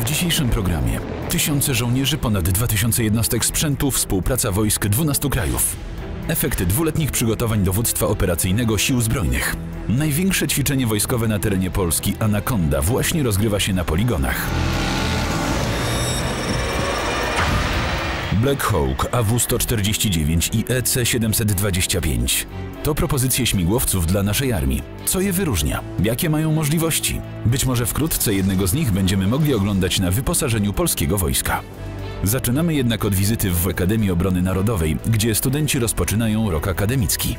W dzisiejszym programie tysiące żołnierzy, ponad 2000 jednostek sprzętu, współpraca wojsk 12 krajów. Efekty dwuletnich przygotowań dowództwa operacyjnego Sił Zbrojnych. Największe ćwiczenie wojskowe na terenie Polski, Anakonda, właśnie rozgrywa się na poligonach. Black Hawk, AW149 i EC725. To propozycje śmigłowców dla naszej armii. Co je wyróżnia? Jakie mają możliwości? Być może wkrótce jednego z nich będziemy mogli oglądać na wyposażeniu polskiego wojska. Zaczynamy jednak od wizyty w Akademii Obrony Narodowej, gdzie studenci rozpoczynają rok akademicki.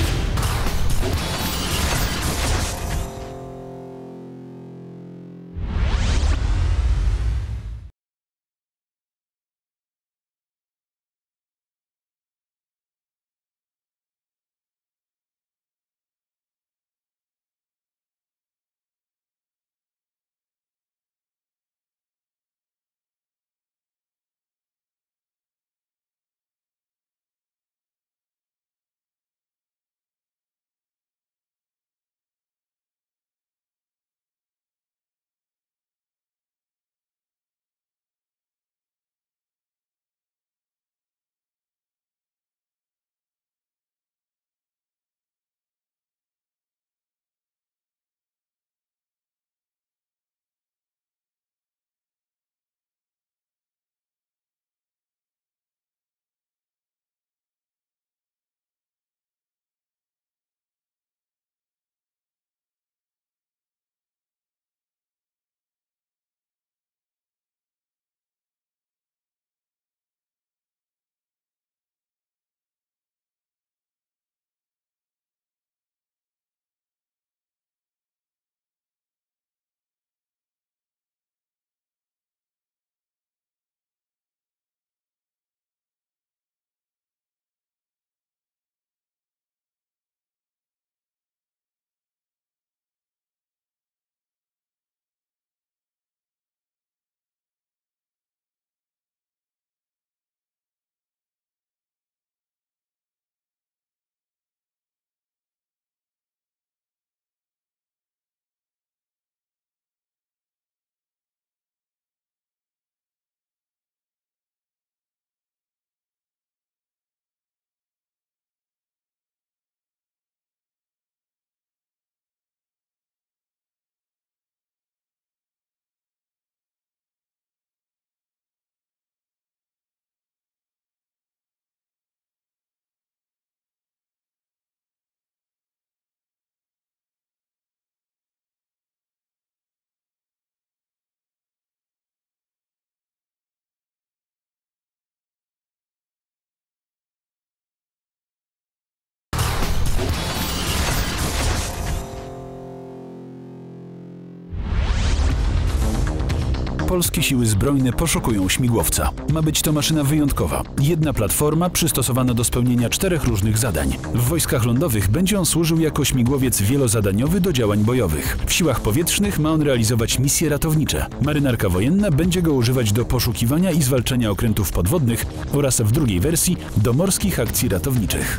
Polskie siły zbrojne poszukują śmigłowca. Ma być to maszyna wyjątkowa. Jedna platforma przystosowana do spełnienia 4 różnych zadań. W wojskach lądowych będzie on służył jako śmigłowiec wielozadaniowy do działań bojowych. W siłach powietrznych ma on realizować misje ratownicze. Marynarka wojenna będzie go używać do poszukiwania i zwalczania okrętów podwodnych oraz w drugiej wersji do morskich akcji ratowniczych.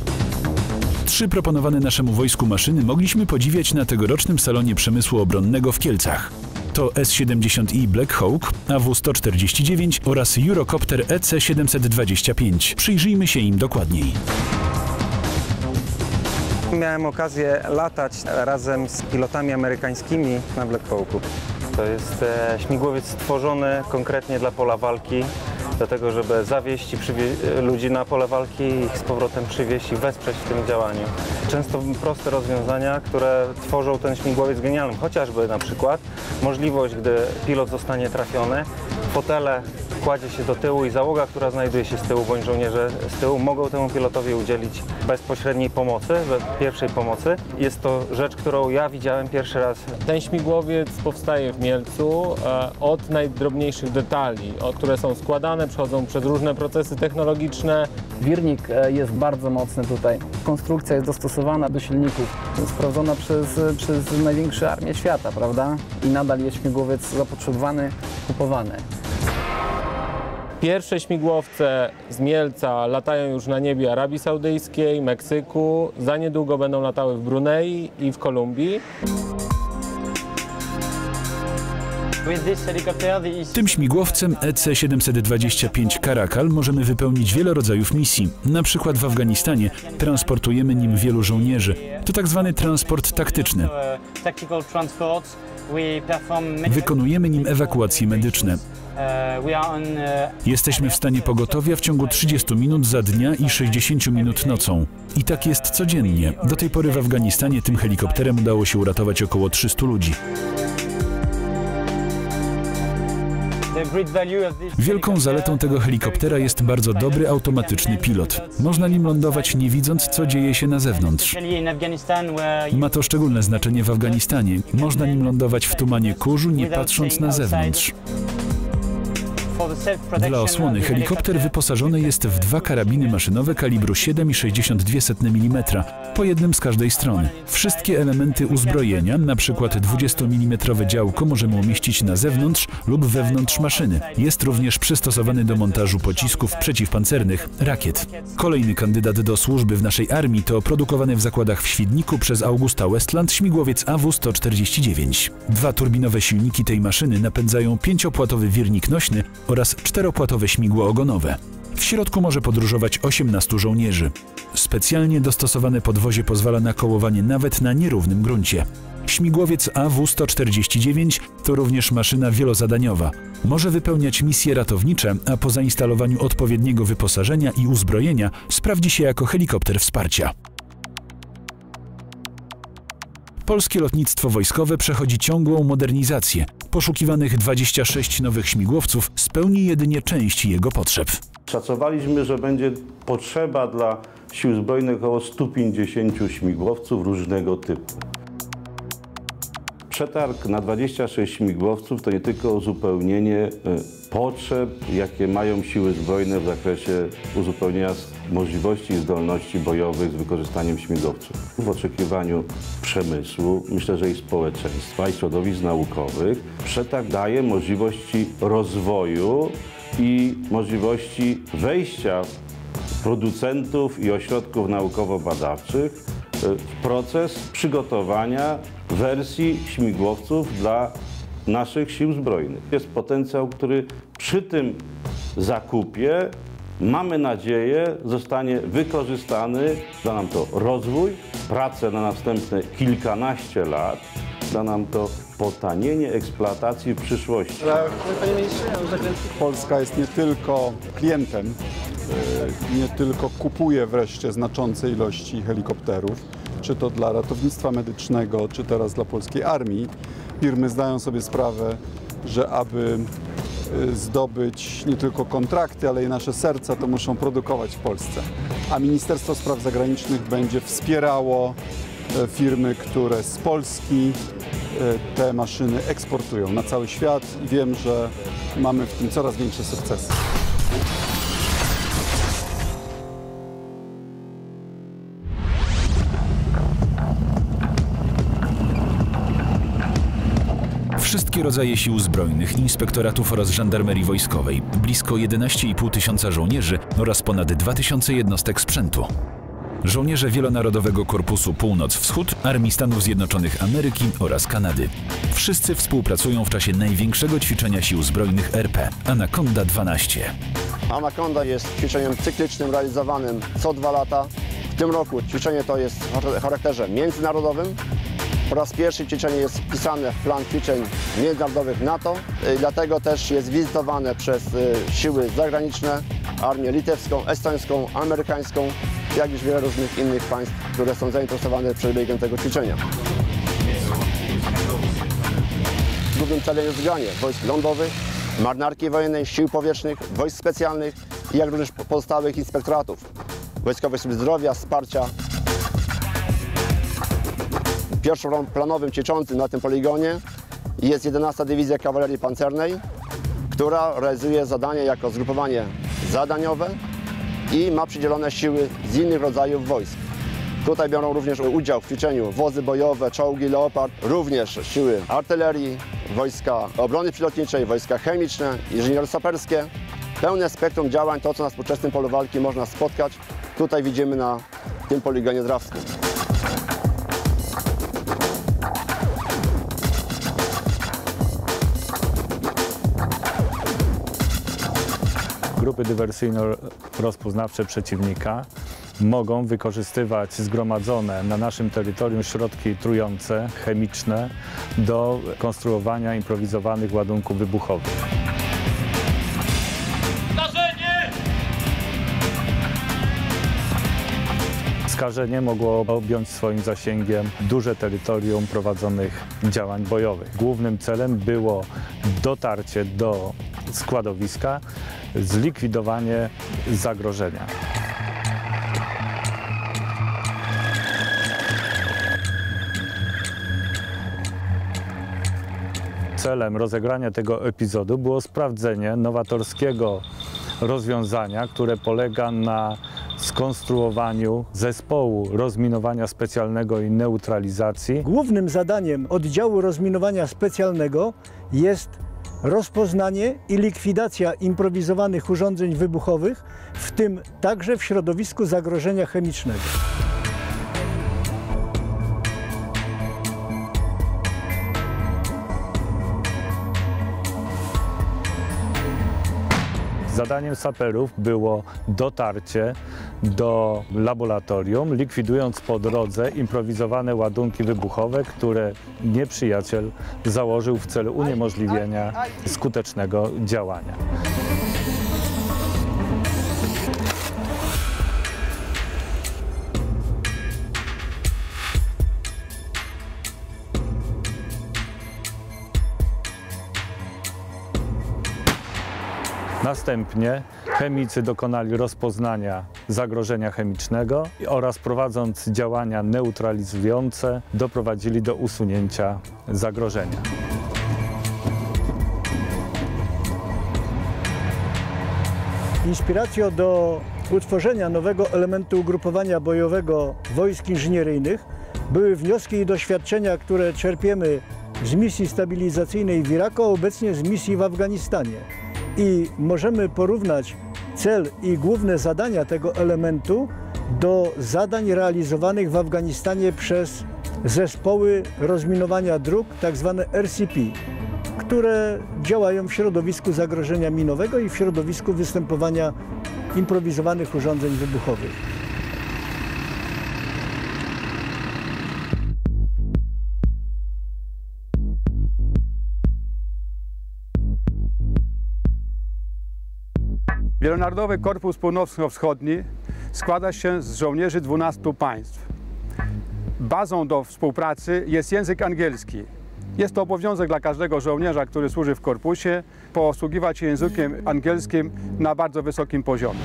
3 proponowane naszemu wojsku maszyny mogliśmy podziwiać na tegorocznym Salonie Przemysłu Obronnego w Kielcach. To S-70i Black Hawk, AW149 oraz Eurocopter EC725. Przyjrzyjmy się im dokładniej. Miałem okazję latać razem z pilotami amerykańskimi na Black Hawku. To jest śmigłowiec stworzony konkretnie dla pola walki, do tego, żeby zawieźć ludzi na pole walki i ich z powrotem przywieźć i wesprzeć w tym działaniu. Często proste rozwiązania, które tworzą ten śmigłowiec genialnym, chociażby na przykład możliwość, gdy pilot zostanie trafiony, fotele kładzie się do tyłu i załoga, która znajduje się z tyłu, bądź żołnierze z tyłu mogą temu pilotowi udzielić bezpośredniej pomocy, pierwszej pomocy. Jest to rzecz, którą ja widziałem pierwszy raz. Ten śmigłowiec powstaje w Mielcu od najdrobniejszych detali, które są składane, przechodzą przez różne procesy technologiczne. Wirnik jest bardzo mocny tutaj. Konstrukcja jest dostosowana do silników, sprawdzona przez największe armie świata, prawda? I nadal jest śmigłowiec zapotrzebowany, kupowany. Pierwsze śmigłowce z Mielca latają już na niebie Arabii Saudyjskiej, Meksyku. Za niedługo będą latały w Brunei i w Kolumbii. Tym śmigłowcem EC-725 Caracal możemy wypełnić wiele rodzajów misji. Na przykład w Afganistanie transportujemy nim wielu żołnierzy. To tak zwany transport taktyczny. Wykonujemy nim ewakuacje medyczne. Jesteśmy w stanie pogotowia w ciągu 30 minut za dnia i 60 minut nocą. I tak jest codziennie. Do tej pory w Afganistanie tym helikopterem udało się uratować około 300 ludzi. Wielką zaletą tego helikoptera jest bardzo dobry automatyczny pilot. Można nim lądować nie widząc, co dzieje się na zewnątrz. Ma to szczególne znaczenie w Afganistanie. Można nim lądować w tumanie kurzu, nie patrząc na zewnątrz. Dla osłony helikopter wyposażony jest w 2 karabiny maszynowe kalibru 7,62 mm, po jednym z każdej strony. Wszystkie elementy uzbrojenia, np. 20 mm działko, możemy umieścić na zewnątrz lub wewnątrz maszyny. Jest również przystosowany do montażu pocisków przeciwpancernych, rakiet. Kolejny kandydat do służby w naszej armii to produkowany w zakładach w Świdniku przez Augusta Westland śmigłowiec AW-149. 2 turbinowe silniki tej maszyny napędzają 5-opłatowy wirnik nośny oraz 4-opłatowe śmigło ogonowe. W środku może podróżować 18 żołnierzy. Specjalnie dostosowane podwozie pozwala na kołowanie nawet na nierównym gruncie. Śmigłowiec AW-149 to również maszyna wielozadaniowa. Może wypełniać misje ratownicze, a po zainstalowaniu odpowiedniego wyposażenia i uzbrojenia sprawdzi się jako helikopter wsparcia. Polskie lotnictwo wojskowe przechodzi ciągłą modernizację. Poszukiwanych 26 nowych śmigłowców spełni jedynie część jego potrzeb. Szacowaliśmy, że będzie potrzeba dla Sił Zbrojnych około 150 śmigłowców różnego typu. Przetarg na 26 śmigłowców to nie tylko uzupełnienie potrzeb, jakie mają Siły Zbrojne w zakresie uzupełnienia możliwości i zdolności bojowych z wykorzystaniem śmigłowców. W oczekiwaniu przemysłu, myślę, że i społeczeństwa, i środowisk naukowych, przetarg daje możliwości rozwoju i możliwości wejścia producentów i ośrodków naukowo-badawczych w proces przygotowania wersji śmigłowców dla naszych Sił Zbrojnych. Jest potencjał, który przy tym zakupie, mamy nadzieję, zostanie wykorzystany. Da nam to rozwój, pracę na następne kilkanaście lat, da nam to potanienie eksploatacji w przyszłości. Polska jest nie tylko klientem, nie tylko kupuje wreszcie znaczące ilości helikopterów, czy to dla ratownictwa medycznego, czy teraz dla polskiej armii. Firmy zdają sobie sprawę, że aby zdobyć nie tylko kontrakty, ale i nasze serca, to muszą produkować w Polsce. A Ministerstwo Spraw Zagranicznych będzie wspierało firmy, które z Polski te maszyny eksportują na cały świat i wiem, że mamy w tym coraz większe sukcesy. Wszystkie rodzaje sił zbrojnych, inspektoratów oraz żandarmerii wojskowej, blisko 11,5 tysiąca żołnierzy oraz ponad 2000 jednostek sprzętu. Żołnierze Wielonarodowego Korpusu Północ-Wschód, Armii Stanów Zjednoczonych Ameryki oraz Kanady. Wszyscy współpracują w czasie największego ćwiczenia sił zbrojnych RP – Anaconda 12. Anaconda jest ćwiczeniem cyklicznym realizowanym co 2 lata. W tym roku ćwiczenie to jest w charakterze międzynarodowym. Po raz pierwszy ćwiczenie jest wpisane w plan ćwiczeń międzynarodowych NATO. Dlatego też jest wizytowane przez siły zagraniczne, armię litewską, estońską, amerykańską, jak i wiele różnych innych państw, które są zainteresowane przebiegiem tego ćwiczenia. Głównym celem jest zgranie wojsk lądowych, marynarki wojennej, sił powietrznych, wojsk specjalnych, jak również pozostałych inspektoratów, Wojskowej Służby Zdrowia, wsparcia. Pierwszoplanowym ćwiczącym na tym poligonie jest 11. Dywizja Kawalerii Pancernej, która realizuje zadanie jako zgrupowanie zadaniowe i ma przydzielone siły z innych rodzajów wojsk. Tutaj biorą również udział w ćwiczeniu wozy bojowe, czołgi Leopard, również siły artylerii, wojska obrony przylotniczej, wojska chemiczne, inżyniero-saperskie. Pełne spektrum działań, to co na współczesnym polu walki można spotkać, tutaj widzimy na tym poligonie drawskim. grupy dywersyjno-rozpoznawcze przeciwnika mogą wykorzystywać zgromadzone na naszym terytorium środki trujące, chemiczne do konstruowania improwizowanych ładunków wybuchowych. Skażenie mogło objąć swoim zasięgiem duże terytorium prowadzonych działań bojowych. Głównym celem było dotarcie do składowiska, zlikwidowanie zagrożenia. Celem rozegrania tego epizodu było sprawdzenie nowatorskiego rozwiązania, które polega na skonstruowaniu zespołu rozminowania specjalnego i neutralizacji. Głównym zadaniem oddziału rozminowania specjalnego jest rozpoznanie i likwidacja improwizowanych urządzeń wybuchowych, w tym także w środowisku zagrożenia chemicznego. Zadaniem saperów było dotarcie do laboratorium, likwidując po drodze improwizowane ładunki wybuchowe, które nieprzyjaciel założył w celu uniemożliwienia skutecznego działania. Następnie chemicy dokonali rozpoznania zagrożenia chemicznego oraz prowadząc działania neutralizujące doprowadzili do usunięcia zagrożenia. Inspiracją do utworzenia nowego elementu ugrupowania bojowego wojsk inżynieryjnych były wnioski i doświadczenia, które czerpiemy z misji stabilizacyjnej w Iraku, a obecnie z misji w Afganistanie. I możemy porównać cel i główne zadania tego elementu do zadań realizowanych w Afganistanie przez zespoły rozminowania dróg, tak zwane RCP, które działają w środowisku zagrożenia minowego i w środowisku występowania improwizowanych urządzeń wybuchowych. Wielonarodowy Korpus Północno-Wschodni składa się z żołnierzy 12 państw. Bazą do współpracy jest język angielski. Jest to obowiązek dla każdego żołnierza, który służy w korpusie, posługiwać się językiem angielskim na bardzo wysokim poziomie.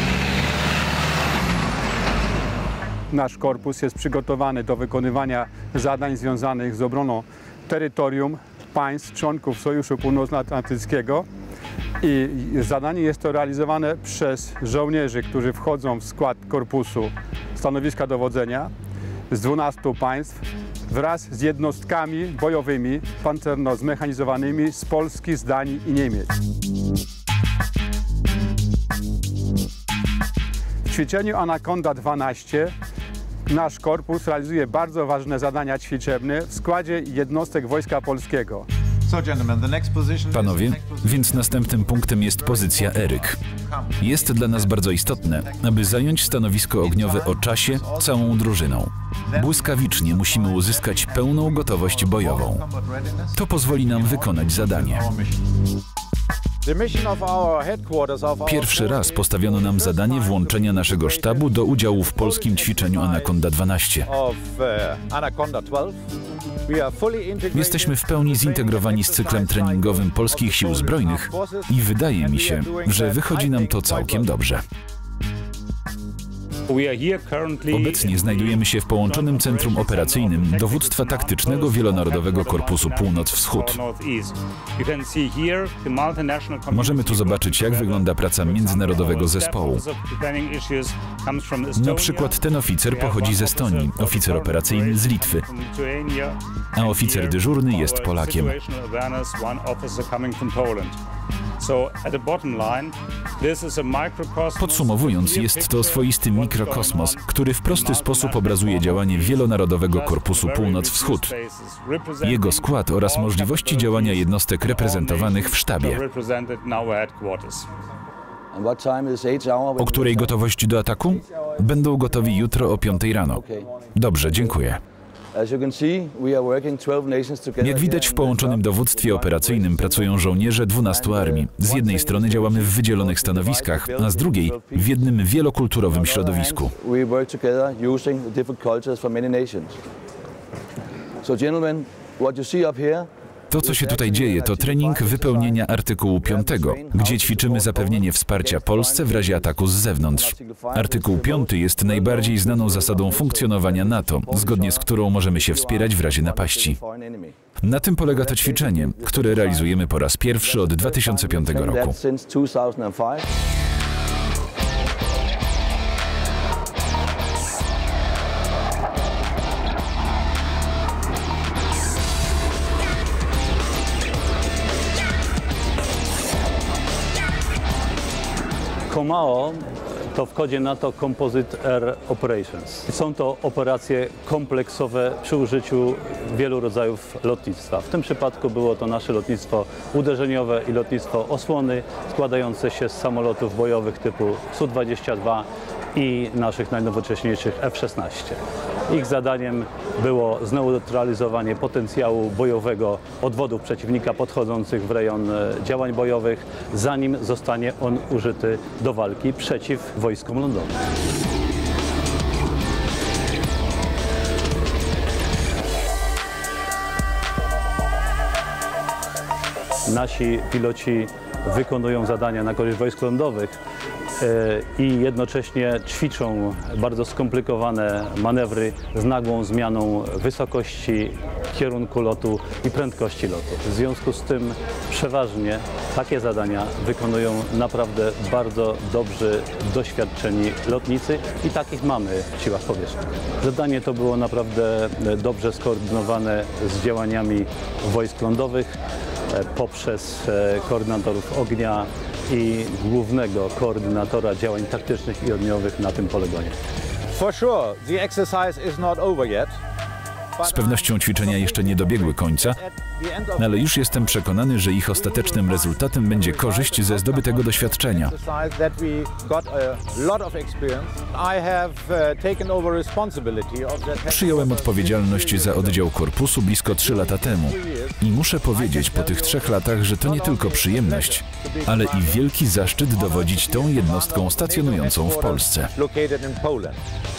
Nasz korpus jest przygotowany do wykonywania zadań związanych z obroną terytorium państw członków Sojuszu Północnoatlantyckiego. I zadanie jest to realizowane przez żołnierzy, którzy wchodzą w skład korpusu stanowiska dowodzenia z 12 państw wraz z jednostkami bojowymi pancerno-zmechanizowanymi z Polski, z Danii i Niemiec. W ćwiczeniu Anaconda 12 nasz korpus realizuje bardzo ważne zadania ćwiczebne w składzie jednostek Wojska Polskiego. Panowie, więc następnym punktem jest pozycja Eryk. Jest dla nas bardzo istotne, aby zająć stanowisko ogniowe o czasie całą drużyną. Błyskawicznie musimy uzyskać pełną gotowość bojową. To pozwoli nam wykonać zadanie. Pierwszy raz postawiono nam zadanie włączenia naszego sztabu do udziału w polskim ćwiczeniu Anaconda 12. Jesteśmy w pełni zintegrowani z cyklem treningowym Polskich Sił Zbrojnych i wydaje mi się, że wychodzi nam to całkiem dobrze. Obecnie znajdujemy się w połączonym centrum operacyjnym Dowództwa Taktycznego Wielonarodowego Korpusu Północ-Wschód. Możemy tu zobaczyć, jak wygląda praca międzynarodowego zespołu. Na przykład ten oficer pochodzi z Estonii, oficer operacyjny z Litwy, a oficer dyżurny jest Polakiem. Podsumowując, jest to swoisty mikrokosmos, który w prosty sposób obrazuje działanie Wielonarodowego Korpusu Północ-Wschód, jego skład oraz możliwości działania jednostek reprezentowanych w sztabie. O której gotowość do ataku? Będą gotowi jutro o 5 rano. Dobrze, dziękuję. Jak widać, w połączonym dowództwie operacyjnym pracują żołnierze 12 armii. Z jednej strony działamy w wydzielonych stanowiskach, a z drugiej w jednym wielokulturowym środowisku. To, co się tutaj dzieje, to trening wypełnienia artykułu 5, gdzie ćwiczymy zapewnienie wsparcia Polsce w razie ataku z zewnątrz. Artykuł 5 jest najbardziej znaną zasadą funkcjonowania NATO, zgodnie z którą możemy się wspierać w razie napaści. Na tym polega to ćwiczenie, które realizujemy po raz pierwszy od 2005 roku. COMAO to w kodzie NATO Composite Air Operations. Są to operacje kompleksowe przy użyciu wielu rodzajów lotnictwa. W tym przypadku było to nasze lotnictwo uderzeniowe i lotnictwo osłony składające się z samolotów bojowych typu Su-22 i naszych najnowocześniejszych F-16. Ich zadaniem było zneutralizowanie potencjału bojowego odwodów przeciwnika podchodzących w rejon działań bojowych, zanim zostanie on użyty do walki przeciw wojskom lądowym. Nasi piloci wykonują zadania na korzyść wojsk lądowych i jednocześnie ćwiczą bardzo skomplikowane manewry z nagłą zmianą wysokości, kierunku lotu i prędkości lotu. W związku z tym przeważnie takie zadania wykonują naprawdę bardzo dobrzy, doświadczeni lotnicy i takich mamy w Siłach Powietrznych. Zadanie to było naprawdę dobrze skoordynowane z działaniami wojsk lądowych poprzez koordynatorów ognia i głównego koordynatora działań taktycznych i ogniowych na tym poligonie. Z pewnością ćwiczenia jeszcze nie dobiegły końca, ale już jestem przekonany, że ich ostatecznym rezultatem będzie korzyść ze zdobytego doświadczenia. Przyjąłem odpowiedzialność za oddział korpusu blisko 3 lata temu i muszę powiedzieć po tych 3 latach, że to nie tylko przyjemność, ale i wielki zaszczyt dowodzić tą jednostką stacjonującą w Polsce.